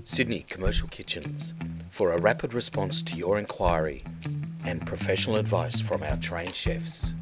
Sydney Commercial Kitchens, for a rapid response to your inquiry and professional advice from our trained chefs.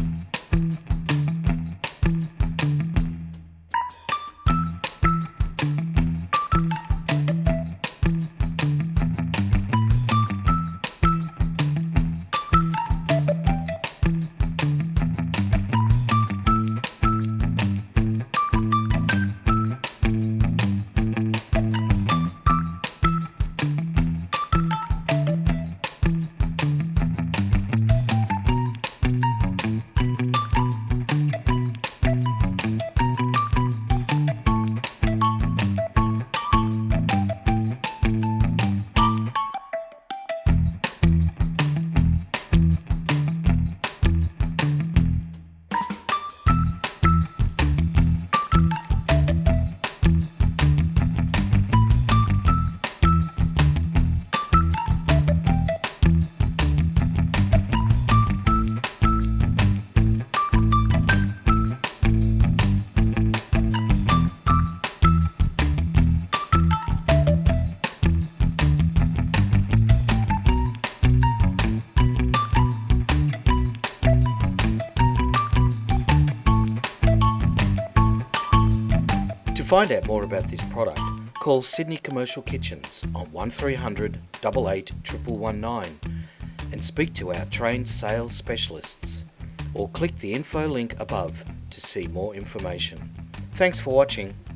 To find out more about this product, call Sydney Commercial Kitchens on 1300 88 1119 and speak to our trained sales specialists, or click the info link above to see more information. Thanks for watching.